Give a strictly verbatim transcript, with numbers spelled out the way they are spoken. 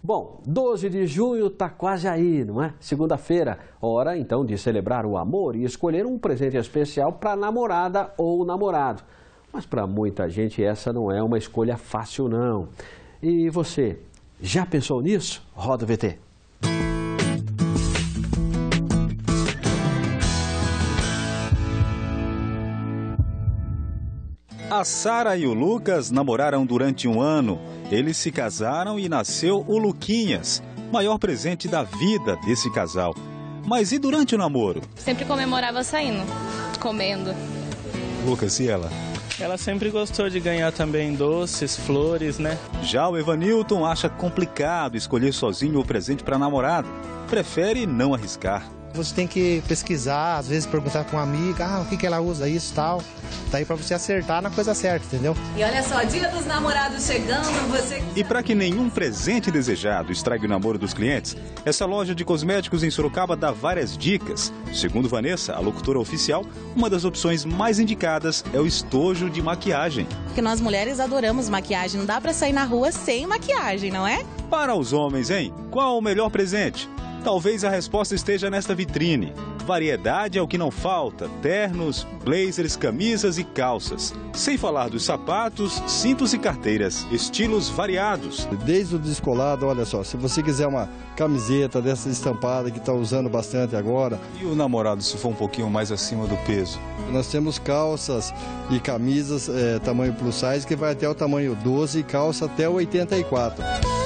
Bom, doze de junho está quase aí, não é? Segunda-feira, hora então de celebrar o amor e escolher um presente especial para a namorada ou namorado. Mas para muita gente essa não é uma escolha fácil não. E você, já pensou nisso? Roda o V T. A Sara e o Lucas namoraram durante um ano. Eles se casaram e nasceu o Luquinhas, maior presente da vida desse casal. Mas e durante o namoro? Sempre comemorava saindo, comendo. Lucas, e ela? Ela sempre gostou de ganhar também doces, flores, né? Já o Evanilton acha complicado escolher sozinho o presente para namorada. Prefere não arriscar. Você tem que pesquisar, às vezes perguntar com uma amiga, ah, o que, que ela usa, isso e tal. Daí pra você acertar na coisa certa, entendeu? E olha só, Dia dos Namorados chegando, você... E para que nenhum presente desejado estrague o namoro dos clientes, essa loja de cosméticos em Sorocaba dá várias dicas. Segundo Vanessa, a locutora oficial, uma das opções mais indicadas é o estojo de maquiagem. Porque nós mulheres adoramos maquiagem, não dá pra sair na rua sem maquiagem, não é? Para os homens, hein? Qual o melhor presente? Talvez a resposta esteja nesta vitrine. Variedade é o que não falta: ternos, blazers, camisas e calças. Sem falar dos sapatos, cintos e carteiras, estilos variados. Desde o descolado, olha só, se você quiser uma camiseta dessa estampada que está usando bastante agora. E o namorado, se for um pouquinho mais acima do peso? Nós temos calças e camisas é, tamanho plus size, que vai até o tamanho doze e calça até o oitenta e quatro.